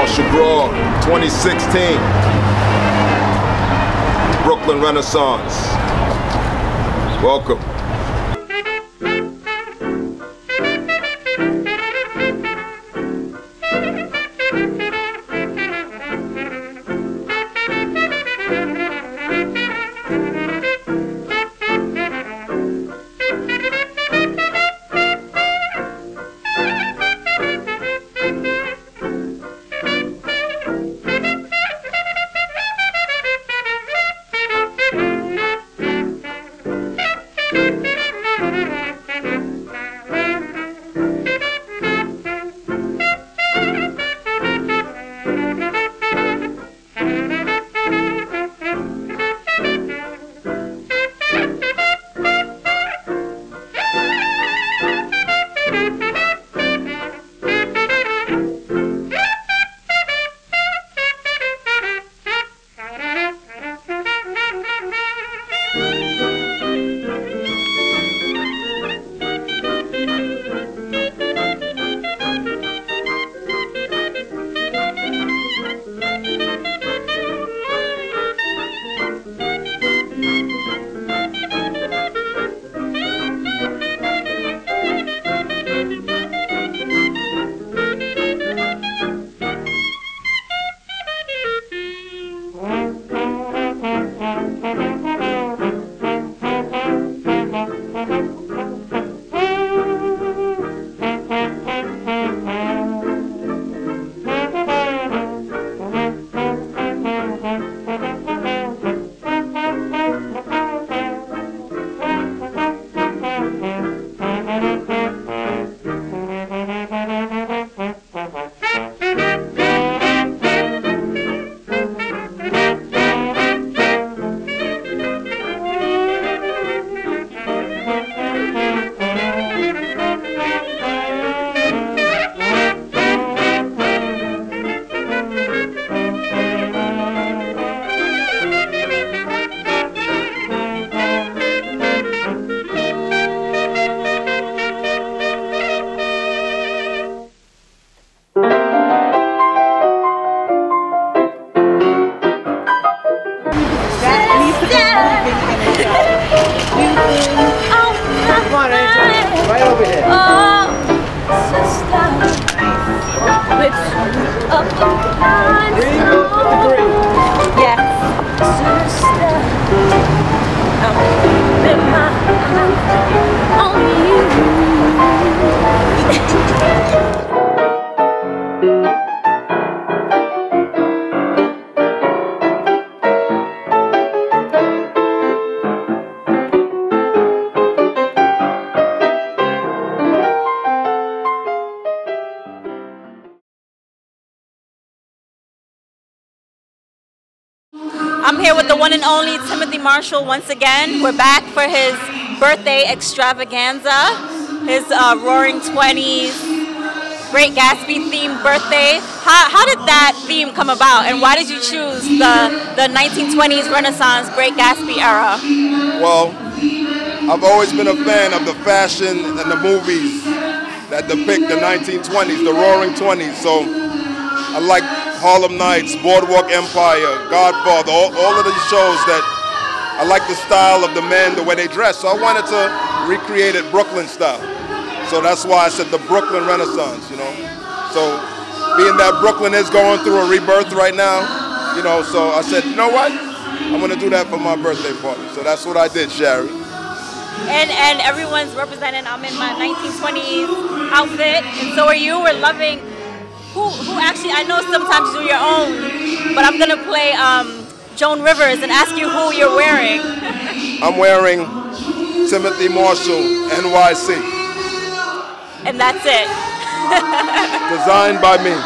Marshall Gras, 2016. Brooklyn Renaissance. Welcome. I'm here with the one and only Timothy Marshall once again. We're back for his birthday extravaganza, his Roaring 20s Great Gatsby themed birthday. How did that theme come about, and why did you choose the 1920s Renaissance Great Gatsby era? Well, I've always been a fan of the fashion and the movies that depict the 1920s, the Roaring 20s. So I like Harlem Nights, Boardwalk Empire, Godfather, all of these shows that I like the style of the men, the way they dress. So I wanted to recreate it Brooklyn style. So that's why I said the Brooklyn Renaissance, you know. So being that Brooklyn is going through a rebirth right now, you know, so I said, you know what? I'm going to do that for my birthday party. So that's what I did, Sherry. And everyone's representing. I'm in my 1920s outfit, and so are you. We're loving. Who actually, I know sometimes you do your own, but I'm going to play Joan Rivers and ask you who you're wearing. I'm wearing Timothy Marshall, NYC. And that's it. Designed by me.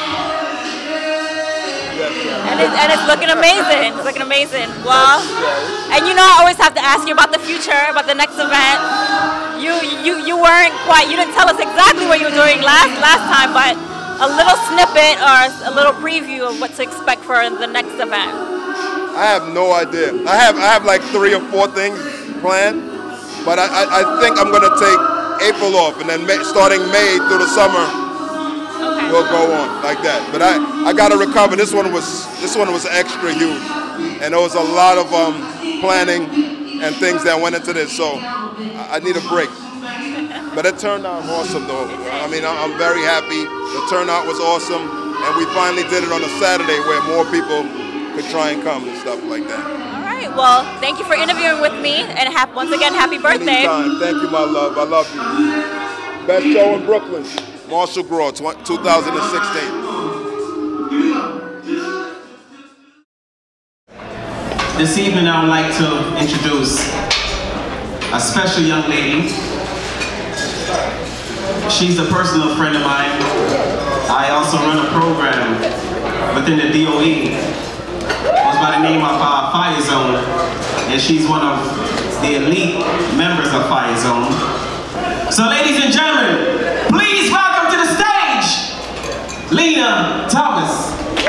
And it's looking amazing. It's looking amazing. Well, and you know I always have to ask you about the future, about the next event. You weren't quite, you didn't tell us exactly what you were doing last time, but a little snippet or a little preview of what to expect for the next event. I have no idea. I have like 3 or 4 things planned, but I think I'm going to take April off, and then starting May through the summer, we'll go on like that. But I got to recover. This one was extra huge, and there was a lot of planning and things that went into this. So I need a break. But it turned out awesome, though. I mean, I'm very happy. The turnout was awesome, and we finally did it on a Saturday where more people could try and come and stuff like that. All right. Well, thank you for interviewing with me, and once again, happy birthday. Anytime. Thank you, my love. I love you. Best show in Brooklyn. Marshall Gras, 2016. This evening I would like to introduce a special young lady. She's a personal friend of mine. I also run a program within the DOE. Goes by the name of Fire Zone, and she's one of the elite members of Fire Zone. So ladies and gentlemen, please welcome to the stage, LENA Thomas.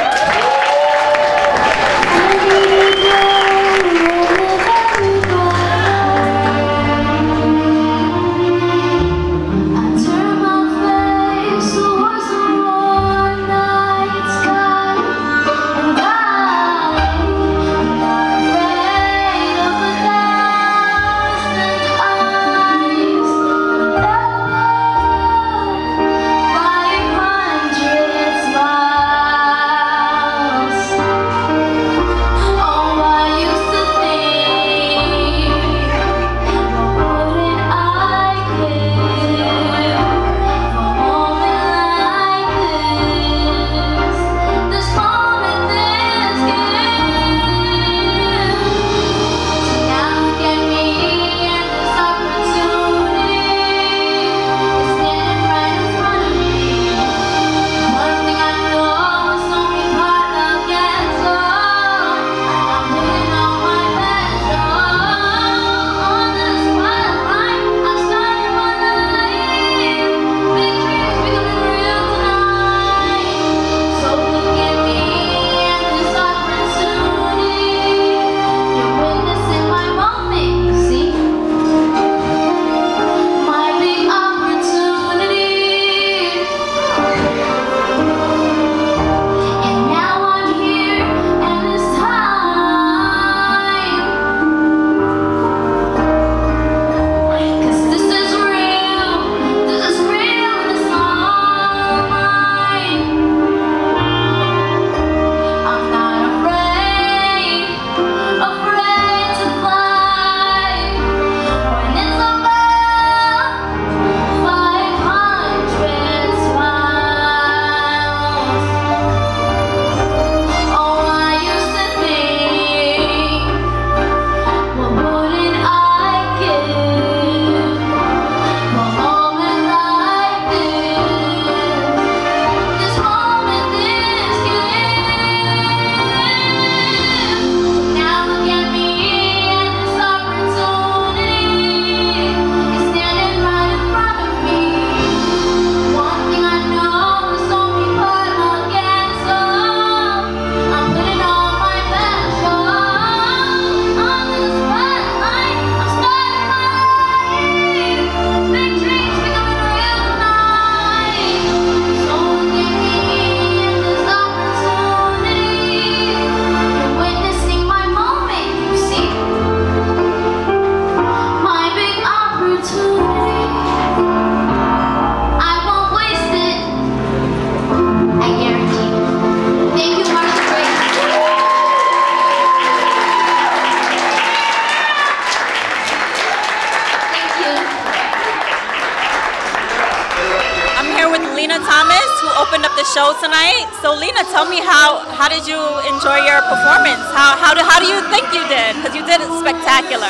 Show tonight. So LENA, tell me how did you enjoy your performance? How do you think you did? Because you did it spectacular.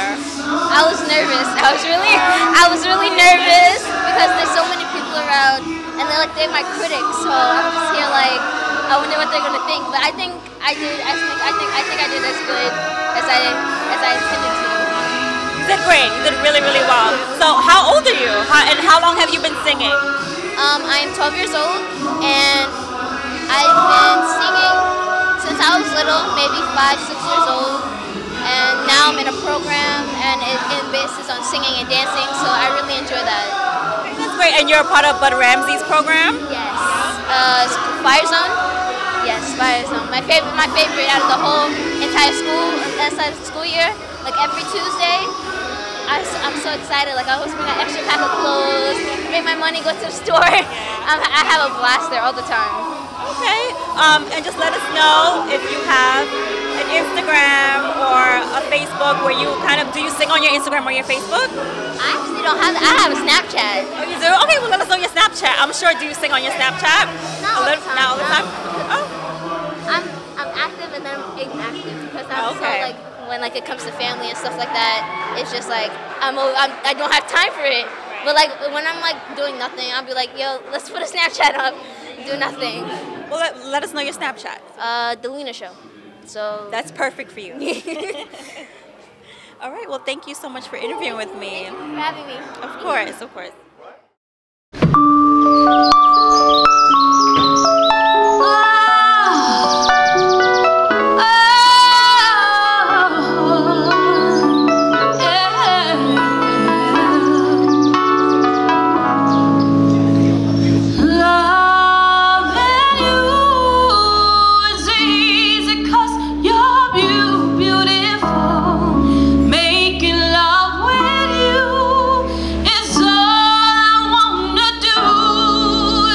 I was nervous. I was really nervous because there's so many people around, and they're my critics. So I'm just here like, I wonder what they're gonna think. But I think I did. I think I did as good as I intended to. You did great. You did really, really well. So how old are you? And how long have you been singing? I am 12 years old, and I've been singing since I was little, maybe 5, 6 years old. And now I'm in a program, and it bases on singing and dancing, so I really enjoy that. That's great. And you're a part of Bud Ramsey's program? Yes. Fire Zone. Yes, Fire Zone. My favorite out of the whole entire school year. Like every Tuesday, I'm so excited. Like I always bring an extra pack of clothes, bring my money, go to the store. I have a blast there all the time. Okay, and just let us know if you have an Instagram or a Facebook where you do you sing on your Instagram or your Facebook? I actually don't have that. I have a Snapchat. Oh, you do? Okay, well let us know your Snapchat. I'm sure, do you sing on your Snapchat? Not all the time. Oh. I'm active and then I'm inactive because I'm so like, when like it comes to family and stuff like that, it's just like, I don't have time for it. But like when I'm like doing nothing, I'll be like, yo, let's put a Snapchat up, do nothing. Well, let us know your Snapchat. The LENA show. So that's perfect for you. All right. Well, thank you so much for interviewing with me. Thank you for having me. Of course, of course. It's all I wanna do.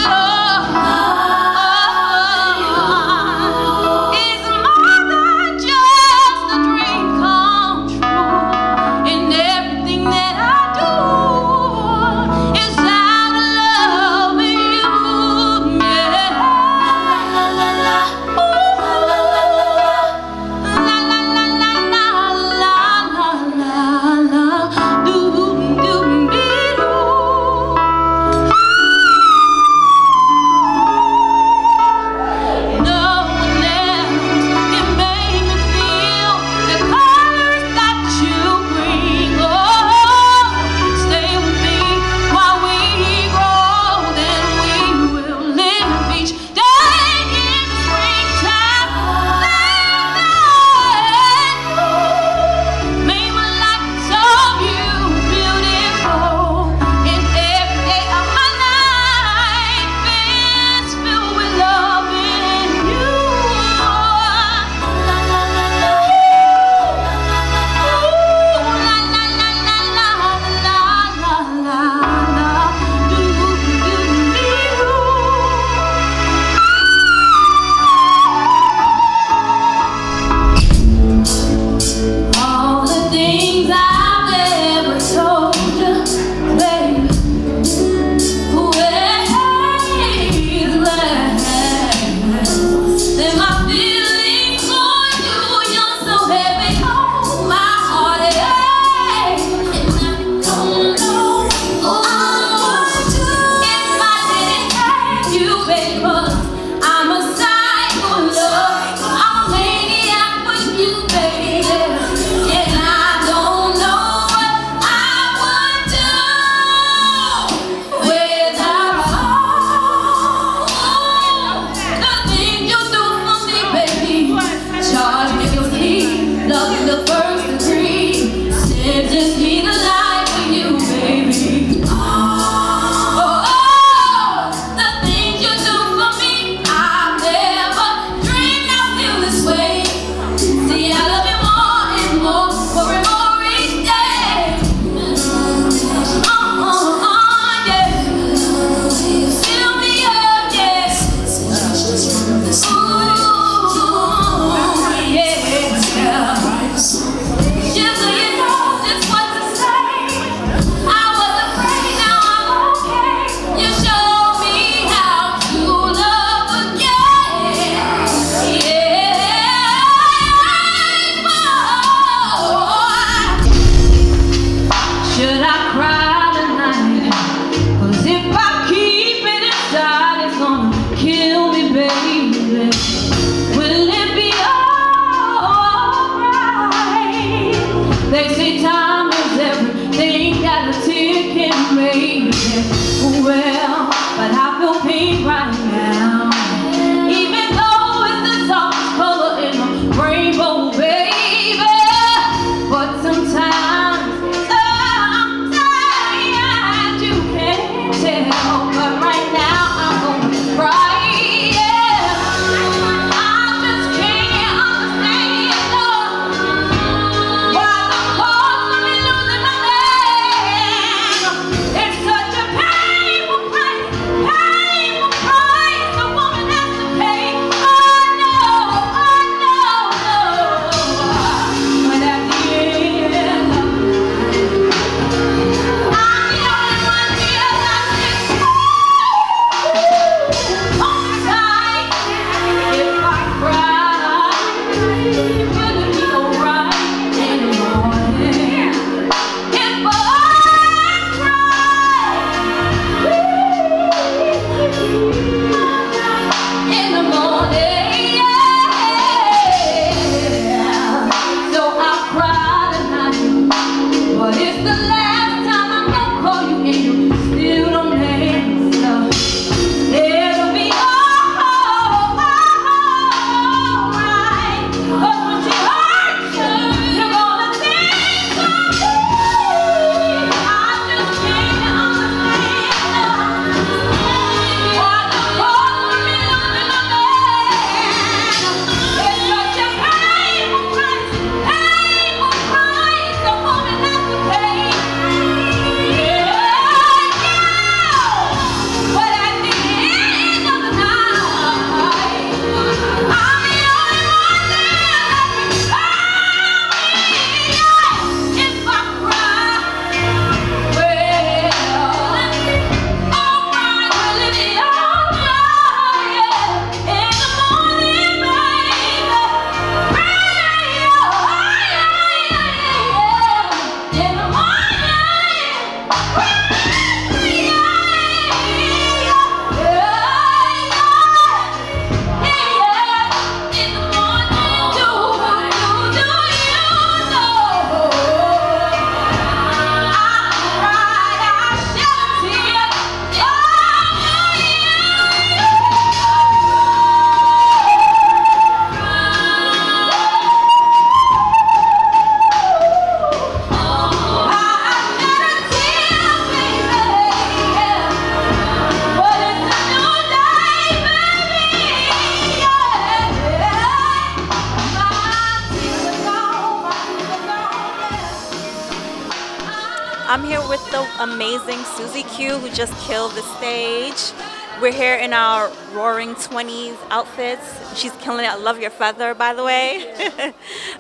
I'm here with the amazing Suzy Q, who just killed the stage. We're here in our roaring 20s outfits. She's killing it. I love your feather, by the way.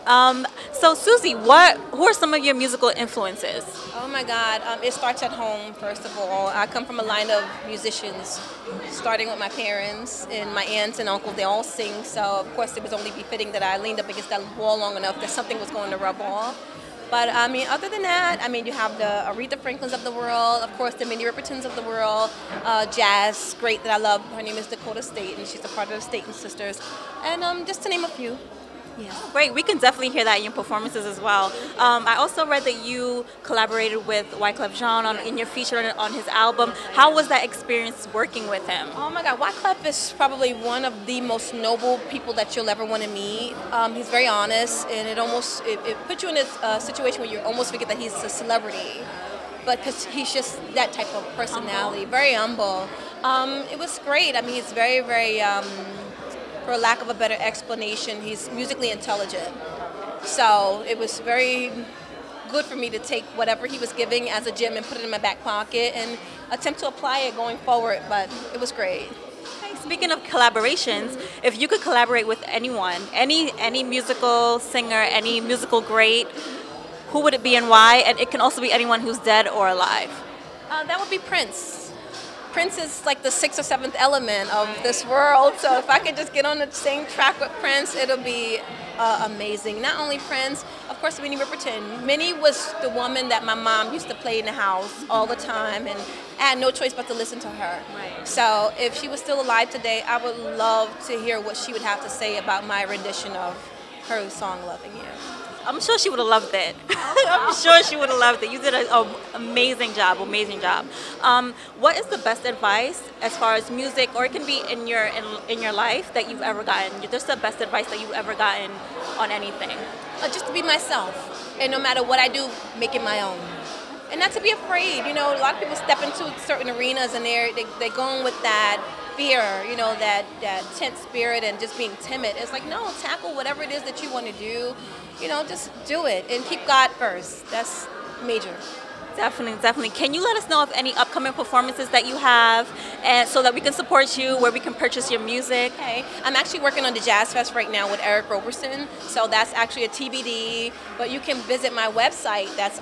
So Suzy, who are some of your musical influences? Oh my God, it starts at home, first of all. I come from a line of musicians, starting with my parents and my aunts and uncles. They all sing, so of course it was only befitting that I leaned up against that wall long enough that something was going to rub off. But I mean, other than that, I mean, you have the Aretha Franklins of the world, of course, the Minnie Ripertons of the world, jazz, great that I love. Her name is Dakota Staten. She's a part of the Staten Sisters, and just to name a few. Yeah. Great, we can definitely hear that in your performances as well. I also read that you collaborated with Wyclef Jean in your feature on his album. How was that experience working with him? Oh my God, Wyclef is probably one of the most noble people that you'll ever want to meet. He's very honest, and it puts you in a situation where you almost forget that he's a celebrity. But because he's just that type of personality, very humble. It was great. I mean, he's very, very, for lack of a better explanation, he's musically intelligent. So it was very good for me to take whatever he was giving as a gem and put it in my back pocket and attempt to apply it going forward, but it was great. Okay, speaking of collaborations, if you could collaborate with anyone, any musical singer, any musical great, who would it be and why? And it can also be anyone who's dead or alive. That would be Prince. Prince is like the sixth or seventh element of this world, so if I could just get on the same track with Prince, it'll be amazing. Not only Prince, of course, Minnie Riperton. Minnie was the woman that my mom used to play in the house all the time, and I had no choice but to listen to her. Right. So if she was still alive today, I would love to hear what she would have to say about my rendition of her song, Loving You. I'm sure she would have loved it. I'm sure she would have loved it. You did an amazing job, amazing job. What is the best advice as far as music, or it can be in your life, that you've ever gotten? Just the best advice that you've ever gotten on anything? Just to be myself, and no matter what I do, make it my own. And not to be afraid. You know, a lot of people step into certain arenas and they're going with that fear, you know, that tense spirit and just being timid. It's like, no, tackle whatever it is that you want to do. You know, just do it and keep God first. That's major. Definitely, definitely. Can you let us know of any upcoming performances that you have, and so that we can support you, where we can purchase your music? Okay, I'm actually working on the Jazz Fest right now with Eric Roberson, so that's actually a TBD. But you can visit my website. That's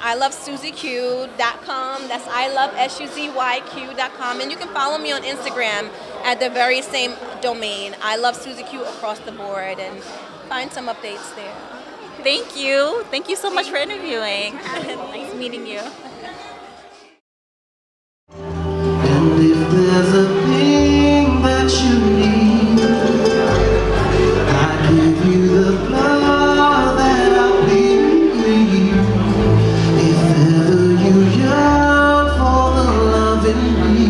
ilovesuzyq.com. That's ilovesuzyq.com, and you can follow me on Instagram at the very same domain. I love Suzy Q across the board, and find some updates there. Thank you. Thank you so much for interviewing. Nice meeting you. And if there's a thing that you need, I give you the love that I believe. If ever you yearn for the love in me,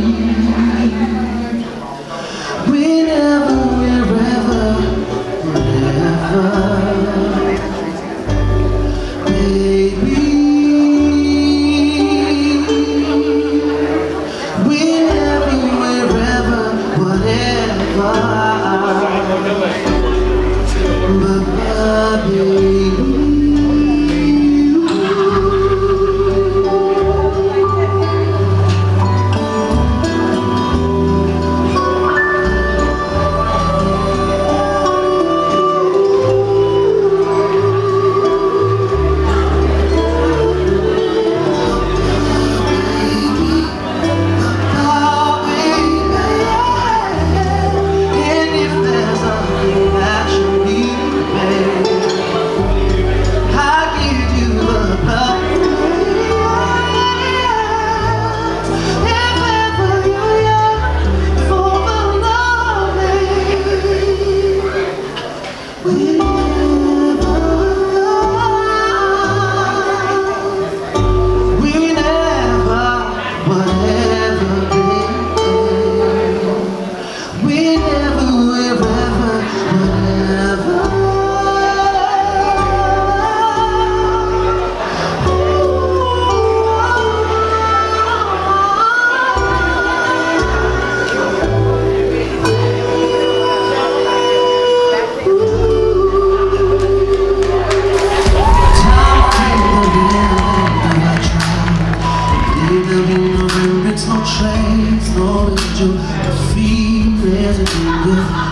whenever, wherever, whenever. Wherever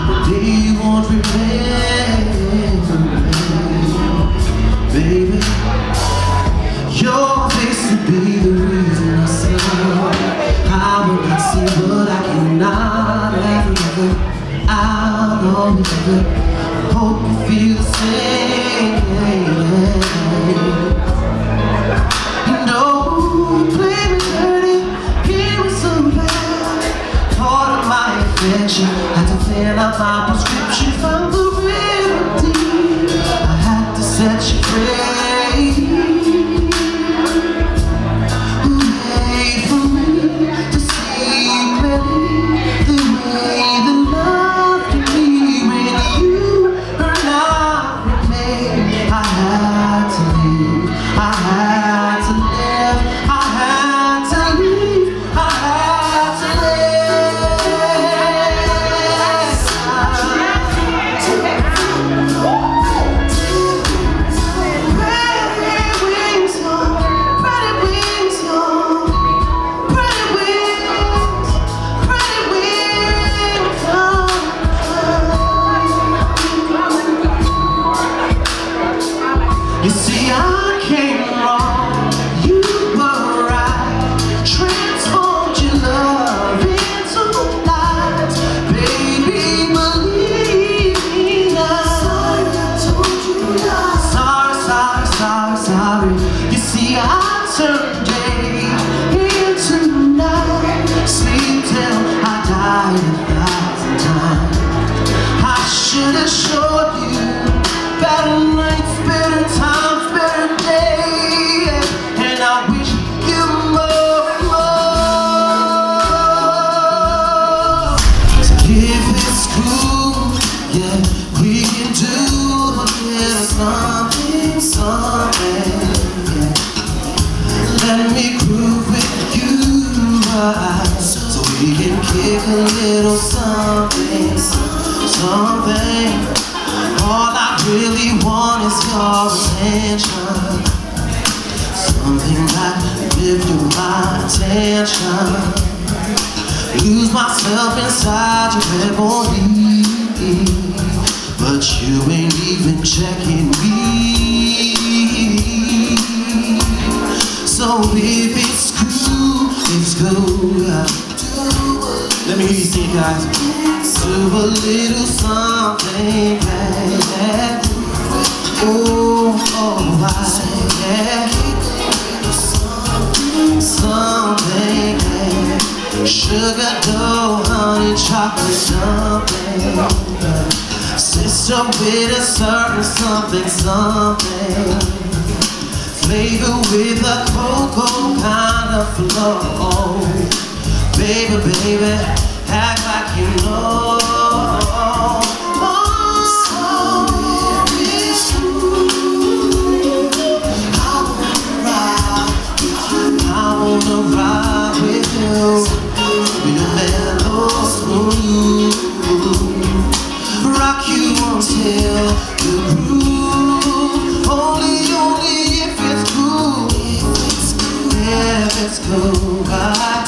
One day you won't remember me, baby. Your face would be the reason I slept. I will not see what I cannot ever. I'll always ever hope you feel the same. You know, play me dirty, give me so bad. Caught on my affection, had to fill out my prescription from the remedy. I had to set you free. You see, I came wrong, you were right. Transformed your love into light. Baby, believe me now. Sorry, I told you that. Sorry. You see, I turned day into night. Sleep till I died 1,000 times. I should have showed you better nights, better times, better days, and I wish you more and more. So if it's cool, yeah, we can do a little something, yeah. Let me groove with you, so we can kick a little something. All I really want is your attention. Something that lift my attention. Lose myself inside your memory, but you ain't even checking me. So if it's cool, it's cool. Let me hear you sing, guys. Do a little something, yeah. Oh, yeah. Something, yeah. Sugar dough, honey, chocolate dumpling. Sister with a certain something. Flavor with a cocoa kind of flow. Baby, act like you know. I wanna ride with you. With a mellow smooth. Rock you until the groove. Only if it's cool. Yeah, it's cool. I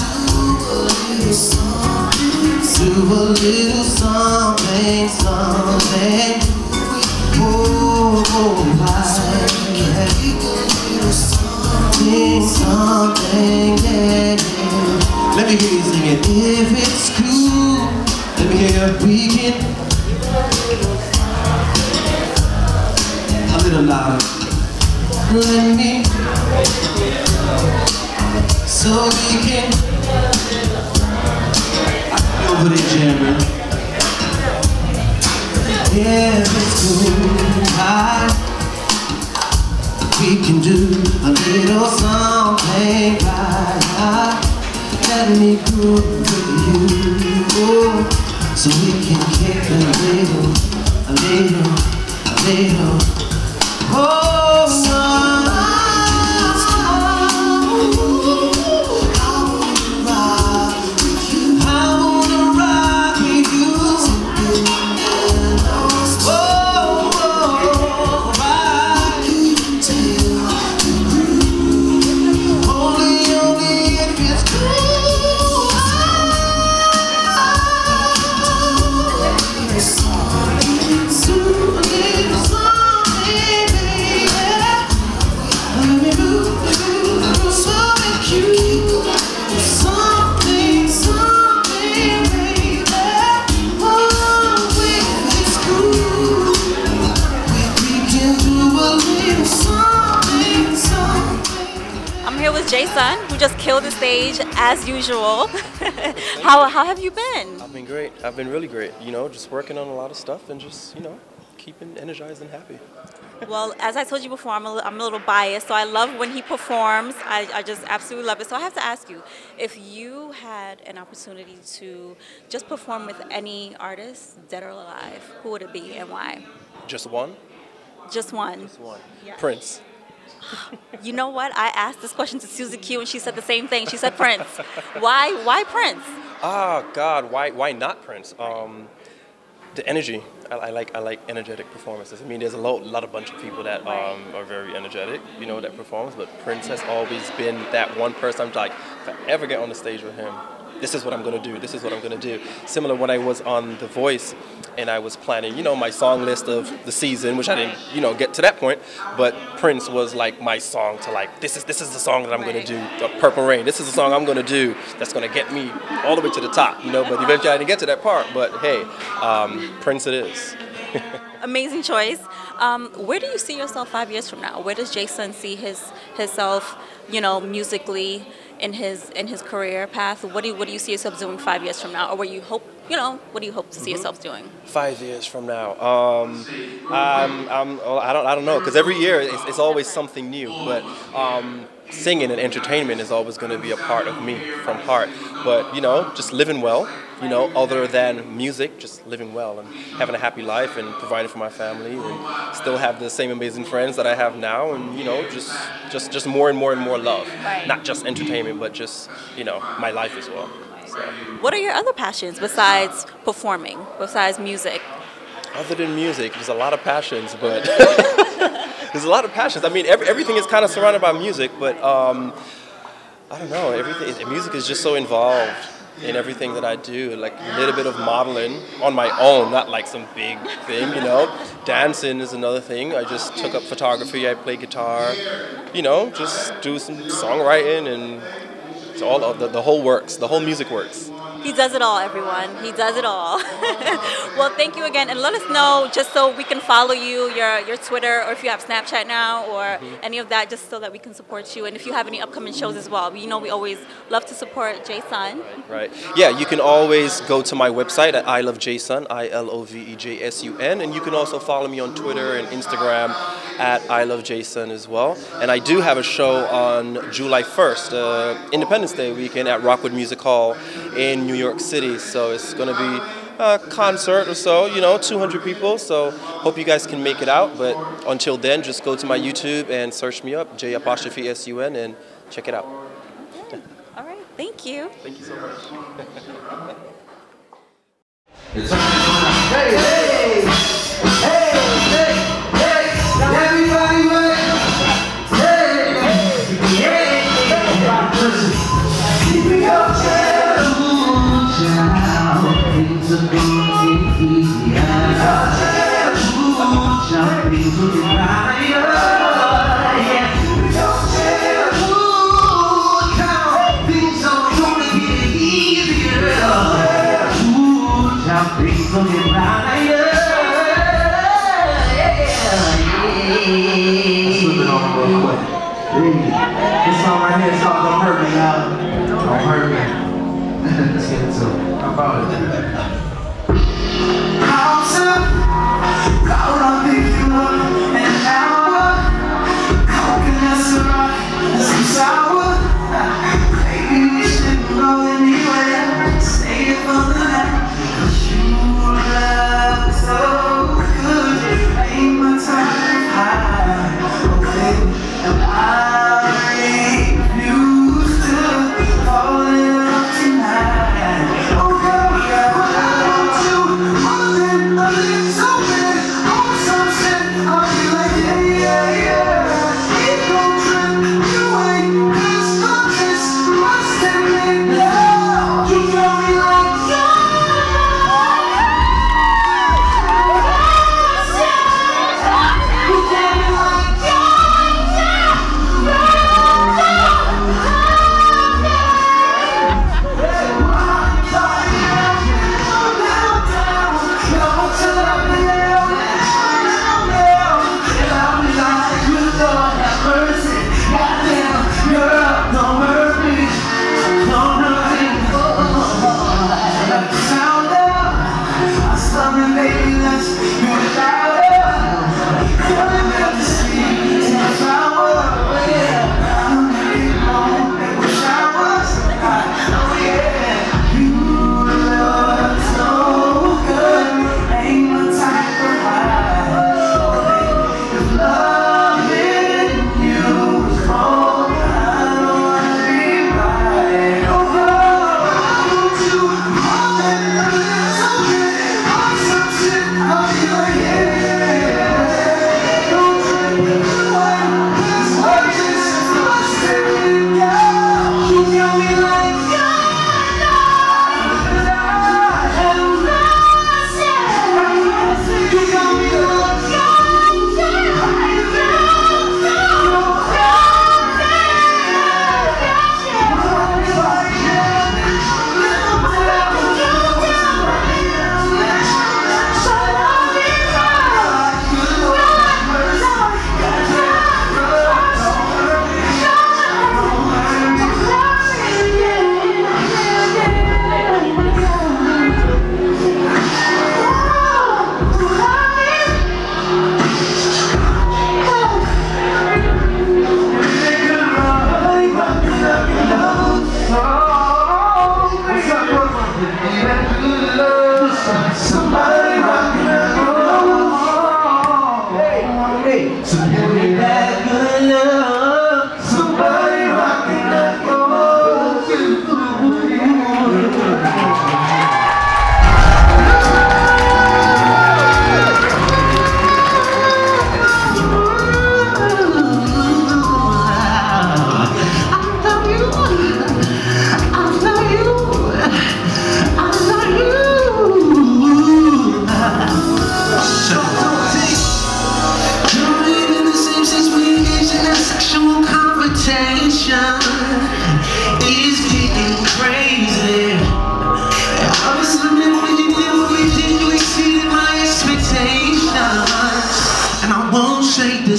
do a little something. Oh, I can something, yeah. Let me hear you sing it. If it's cool, let me hear you begin. A little louder. Let me, so we can. Over there jamming. Yeah, it's cool. We can do a little something right. Let me groove with you, so we can kick a little. Oh, Jason, who just killed the stage as usual. How have you been? I've been great. I've been really great. You know, just working on a lot of stuff and just, you know, keeping energized and happy. Well, as I told you before, I'm a little biased, so I love when he performs. I just absolutely love it. So I have to ask you, if you had an opportunity to just perform with any artist, dead or alive, who would it be and why? Just one? Just one. Just one. Yeah. Prince. You know what? I asked this question to Suzy Q, and she said the same thing. She said Prince. Why Prince? Ah, God, why not Prince? The energy. I like energetic performances. I mean, there's a lot of bunch of people that are very energetic, you know, that performs, but Prince has always been that one person. I'm like, if I ever get on the stage with him, this is what I'm going to do, this is what I'm going to do. Similar when I was on The Voice and I was planning, you know, my song list of the season, which I didn't, you know, get to that point, but Prince was like my song to like, this is the song that I'm going to do, Purple Rain, this is the song I'm going to do that's going to get me all the way to the top, you know, but eventually I didn't get to that part, but hey, Prince it is. Amazing choice. Where do you see yourself 5 years from now? Where does Jason see himself, you know, musically in his career path? What do you see yourself doing 5 years from now, or what do you hope to see yourself doing? 5 years from now, I don't know, because every year it's always something new. But singing and entertainment is always going to be a part of me from heart. But you know, just living well. You know, other than music, just living well and having a happy life and providing for my family and still have the same amazing friends that I have now, and you know, just more and more and more love. Right. Not just entertainment, but just, you know, my life as well. So. What are your other passions besides performing, besides music? Other than music, there's a lot of passions, but there's a lot of passions. I mean, everything is kind of surrounded by music, but I don't know. Music is just so involved in everything that I do, like a little bit of modeling on my own, not like some big thing, you know. Dancing is another thing. I just took up photography, I play guitar, you know, just do some songwriting, and it's all of the whole works, the whole music works. He does it all, everyone. He does it all. Well, thank you again, and let us know just so we can follow you, your Twitter, or if you have Snapchat now, or any of that, just so that we can support you. And if you have any upcoming shows as well, you know we always love to support Jason. Right. Yeah, you can always go to my website at I Love Jason, ILOVEJSUN, and you can also follow me on Twitter and Instagram at I Love Jason as well. And I do have a show on July 1st, Independence Day weekend at Rockwood Music Hall in New York City. So it's going to be a concert or so, you know, 200 people. So hope you guys can make it out. But until then, just go to my YouTube and search me up, J'_SUN, and check it out. Okay. All right. Thank you. Thank you so much. Hey, hey, hey, hey, hey, everybody, hey, hey, keep me up, things are going easier. Jumping to the higher, yeah. Things are gonna get easier. Jumping to the higher, slipping on real quick. This song right here is called Don't Hurt Me Now. Don't Hurt Me. Let's get into it. How about it? How long did you look an hour? How can I survive some sour? Maybe we shouldn't go anywhere. Stay for the night. 'Cause you love so good. Make my time high. Okay, and I refuse to fall in love tonight. Oh girl, I want you more than a little bit. I want some shit. I'll be like, yeah, yeah, yeah. Keep on tripping, you ain't this or this. Must admit now, you got me like, yeah.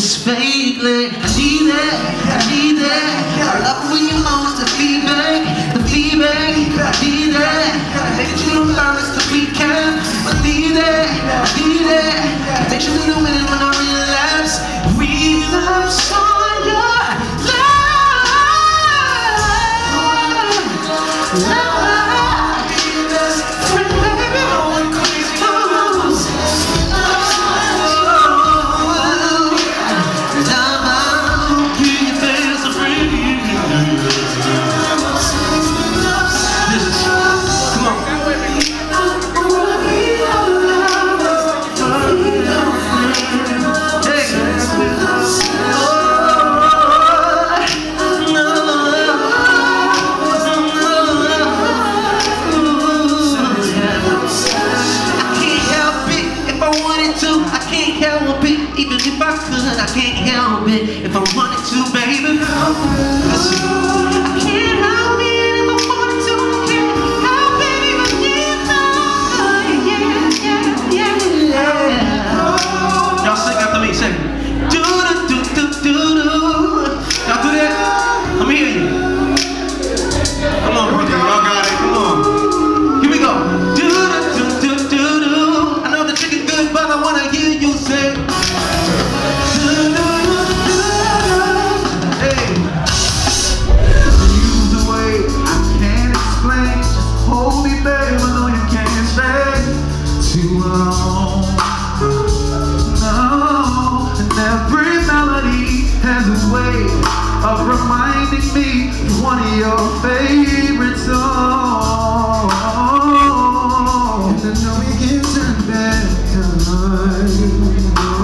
this fakely. I need that, I need that. I love when you moan the feedback, the feedback. I need that. Make sure you don't burn this the weekend. I need that, I need that. Make sure you know when I relapse. Relapse on your love. Even if I could, I can't help it. If I wanted to, baby, listen, I can't help it. If I wanted to, I can't help it. Even if yeah. Y'all sing after me, sing. Do do do do do do. Y'all do that? Let me hear you. Come on, y'all got it. Come on. Here we go. Do do do do do do. I know the trick is good, but I wanna hear you say. Hold me, babe, I know you can't stay too long. No, and every melody has a way of reminding me of one of your favorite songs. And I know we can't turn back time.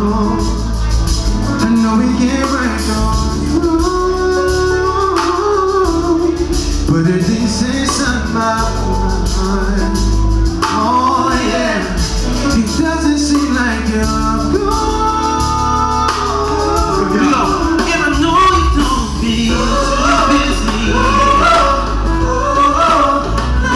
I know we can't break on, but it didn't say something about. Oh yeah, it doesn't seem like you're gone. And I know you don't feel too busy.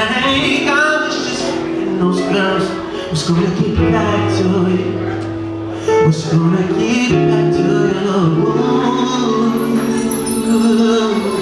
bank. I was just in those girls. What's gonna get back to you? What's gonna get back to you?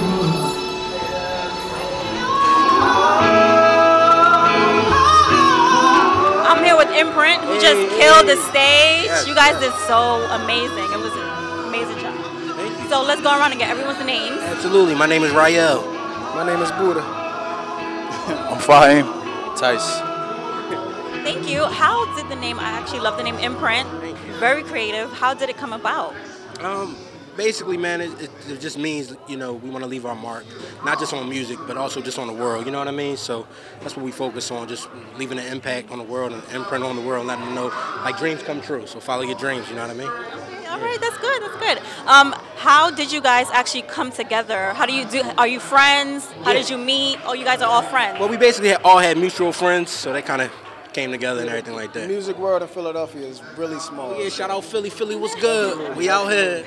I'm here with MPrynt, who just killed the stage. Yes. You guys did so amazing. It was an amazing job. Thank you. So let's go around and get everyone's names. Absolutely. My name is Rael. My name is Buddha. I'm Fahim. Tice. Thank you. How did the name, I actually love the name MPrynt. Thank you. Very creative. How did it come about? Basically, man, it just means, you know, we want to leave our mark, not just on music, but also just on the world, you know what I mean? So that's what we focus on, just leaving an impact on the world, an imprint on the world, letting them know, like, dreams come true, so follow your dreams, you know what I mean? Okay, all right, that's good, that's good. How did you guys actually come together? How do you do, are you friends? How did you meet? Oh, you guys are all friends. Well, we basically all had mutual friends, so they kind of came together and everything like that. The music world in Philadelphia is really small. Yeah, shout out Philly. Philly was good. We out here.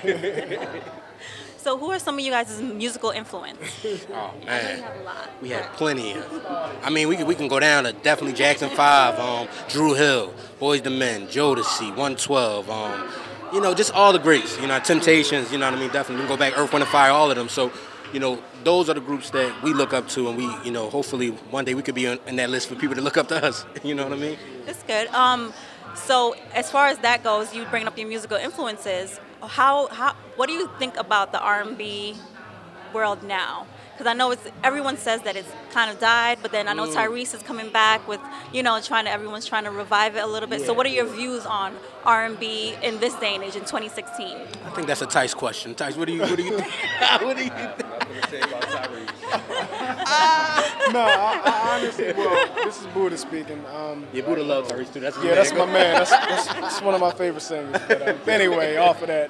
So who are some of you guys' musical influence? Oh, man. We had plenty. I mean, we can go down to definitely Jackson 5, Drew Hill, Boys II Men, Jodeci, 112, you know, just all the greats. You know, Temptations, you know what I mean? Definitely. We can go back, Earth, Wind & Fire, all of them. So, you know, those are the groups that we look up to, and we, you know, hopefully one day we could be in that list for people to look up to us. You know what I mean? That's good. So as far as that goes, you bring up your musical influences. What do you think about the R&B world now? Because I know everyone says that it's kind of died, but then I know Tyrese is coming back with, you know, everyone's trying to revive it a little bit. Yeah. So what are your views on R&B in this day and age in 2016? I think that's a Tice question. Tice, what do you think? What do you think? No, I honestly, well, this is Buddha speaking. Yeah, Buddha loves Tyrese too. That's that's my man. That's one of my favorite singers. But anyway, off of that,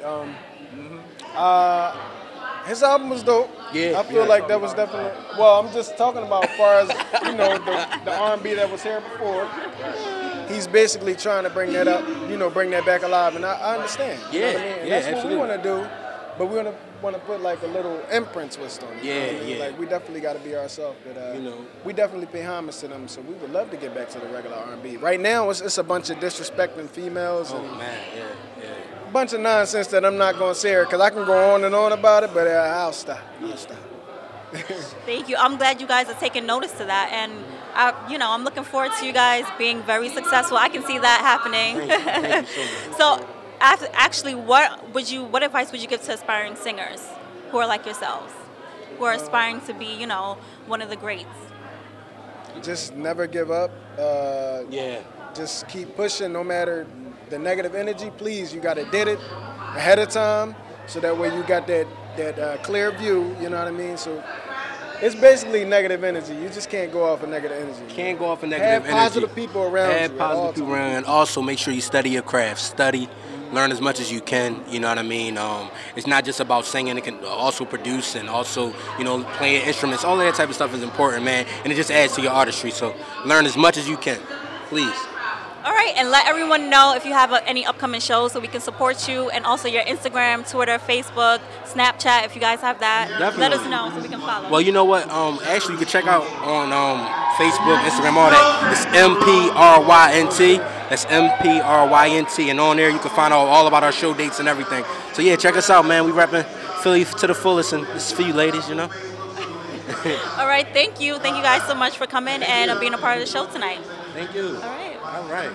his album was dope. Yeah, I feel like that was definitely. Well, I'm just talking about as far as you know the R&B that was here before. He's basically trying to bring that up, you know, bring that back alive, and I understand. Yeah, you know what I mean? And that's absolutely. what we want to do, but we want to put like a little MPrynt twist on it. Yeah. Like we definitely got to be ourselves, but you know, we definitely pay homage to them. So we would love to get back to the regular R&B. Right now, it's a bunch of disrespecting females. Oh and man, yeah. A bunch of nonsense that I'm not going to say here because I can go on and on about it, but I'll stop. Thank you. I'm glad you guys are taking notice to that, and I'm looking forward to you guys being very successful. I can see that happening. Thank you so much. So, actually, what advice would you give to aspiring singers who are like yourselves, who are aspiring to be, you know, one of the greats? Just never give up. Just keep pushing, no matter the negative energy. Please, you got to did it ahead of time, so that way you got that clear view. You know what I mean? So it's basically negative energy. You just can't go off of negative energy. Can't go off of negative energy. Have positive people around you. Have positive people around, and also make sure you study your craft. Study, learn as much as you can. You know what I mean? It's not just about singing. It can also produce and also, you know, playing instruments. All of that type of stuff is important, man, and it just adds to your artistry. So learn as much as you can, please. All right, and let everyone know if you have any upcoming shows so we can support you, and also your Instagram, Twitter, Facebook, Snapchat, if you guys have that. Definitely. Let us know so we can follow. Well, you know what? Actually, you can check out on Facebook, Instagram, all that. It's MPrynt. That's MPrynt, and on there you can find out all about our show dates and everything. So yeah, check us out, man. We repping Philly to the fullest, and this is for you ladies, you know. All right, thank you. Thank you guys so much for coming and being a part of the show tonight. Thank you. All right. All right.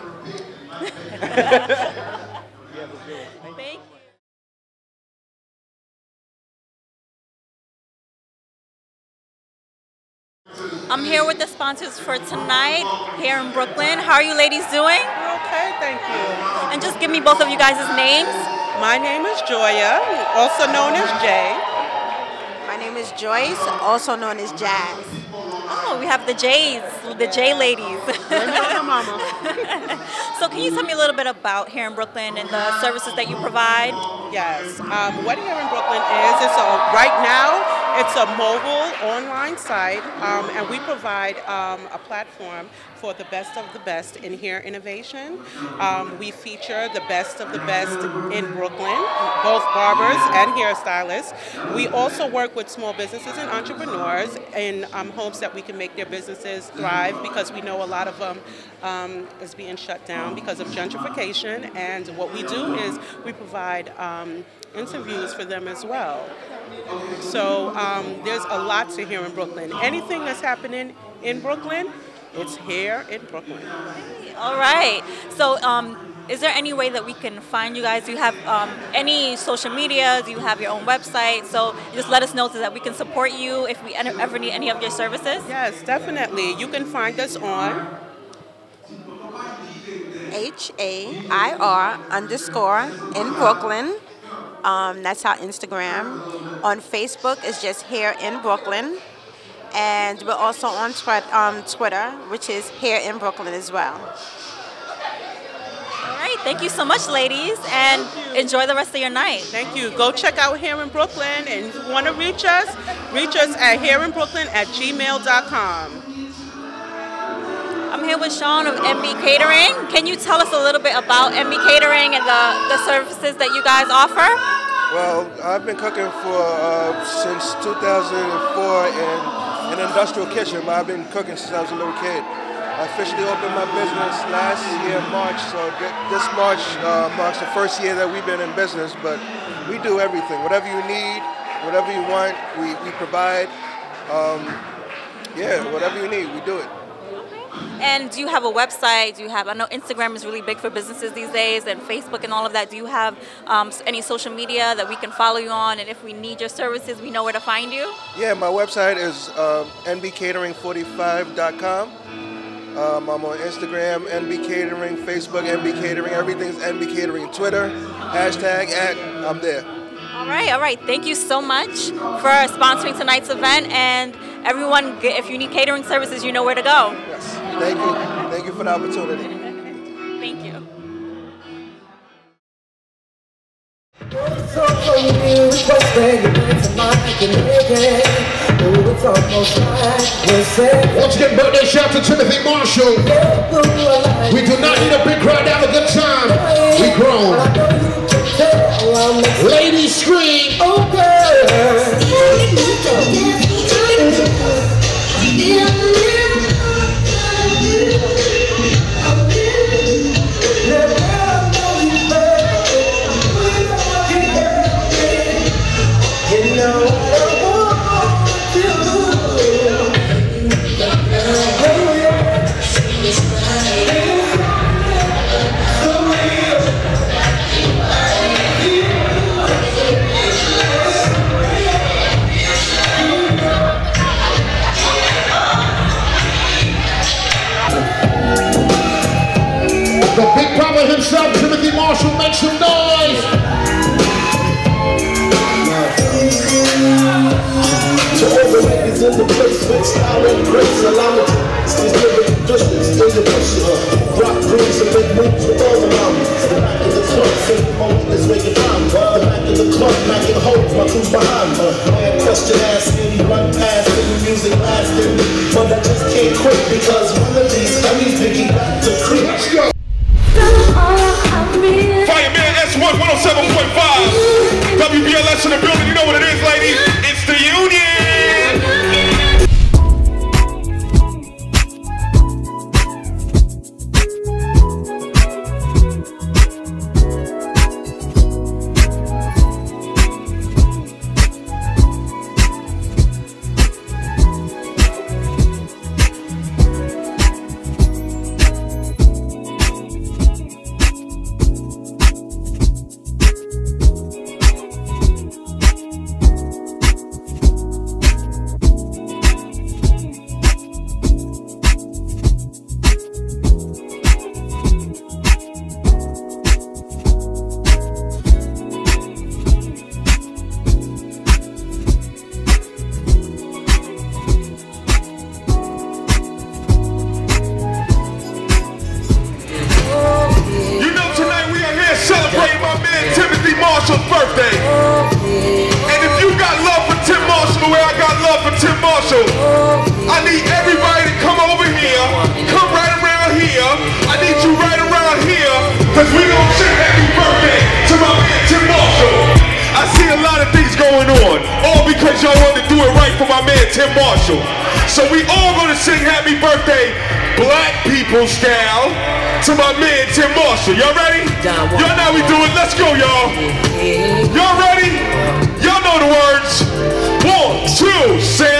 Thank you. I'm here with the sponsors for tonight here in Brooklyn. How are you ladies doing? Okay, thank you. And just give me both of you guys' names. My name is Joya, also known as Jay. My name is Joyce, also known as Jazz. Oh, we have the Jays, the J ladies. Mama. So can you tell me a little bit about here in Brooklyn and the services that you provide? Yes. What here in Brooklyn is, right now, It's a mobile online site, and we provide a platform for the best of the best in hair innovation. We feature the best of the best in Brooklyn, both barbers and hairstylists. We also work with small businesses and entrepreneurs in hopes that we can make their businesses thrive, because we know a lot of them is being shut down because of gentrification. And what we do is we provide interviews for them as well. So there's a lot to here in Brooklyn. Anything that's happening in Brooklyn, it's here in Brooklyn. All right. So is there any way that we can find you guys? Do you have any social media? Do you have your own website? So just let us know so that we can support you if we ever need any of your services. Yes, definitely. You can find us on HAIR_ in Brooklyn. That's our Instagram. On Facebook, it's just Hair in Brooklyn. And we're also on Twitter, which is Hair in Brooklyn as well. All right, thank you so much, ladies, and enjoy the rest of your night. Thank you. Go check out Hair in Brooklyn, and if you want to reach us at hairinbrooklyn@gmail.com. I'm here with Sean of MB Catering. Can you tell us a little bit about MB Catering and the services that you guys offer? Well, I've been cooking since 2004 in an industrial kitchen, but I've been cooking since I was a little kid. I officially opened my business last year, March, so this March marks the first year that we've been in business, but we do everything. Whatever you need, whatever you want, we provide. Yeah, whatever you need, we do it. And do you have a website? Do you have, I know Instagram is really big for businesses these days, and Facebook and all of that. Do you have any social media that we can follow you on, and if we need your services, we know where to find you? Yeah, my website is nbcatering45.com. I'm on Instagram, NB Catering, Facebook, NB Catering, everything's NB Catering, Twitter, hashtag I'm there. All right. Thank you so much for sponsoring tonight's event, and everyone, if you need catering services, you know where to go. Yes, thank you. Thank you for the opportunity. Thank you. Once again, birthday shout to Timothy Marshall. We do not need a big crowd to have a good time. We grown. Ladies scream. Oh, the big papa himself, Timothy Marshall, make some noise. To all the ladies in the place with style and grace, allow me to these living traditions in the bushes. Rock grooves and big moves with all the mountains. The back of the club, sing motion is where you find. The back of the club, macking holes, my crew's behind. Man, question asking, run past, and music lasting. But I just can't quit because one of these dummies Biggie got to creep. Let's go. Fireman S1 107.5. WBLS in the building. You know what it is, ladies. It's the Union. Birthday. And if you got love for Tim Marshall the way I Marshall. I need everybody to come over here. Come right around here. I need you right around here. Because we gonna sing happy birthday to my man Tim Marshall. I see a lot of things going on. All because y'all want to do it right for my man Tim Marshall. So we all gonna sing happy birthday, black people style, to my man Tim Marshall. Y'all ready? Y'all know how we do it. Let's go, y'all. Y'all ready? Y'all know the words. 1, 2, say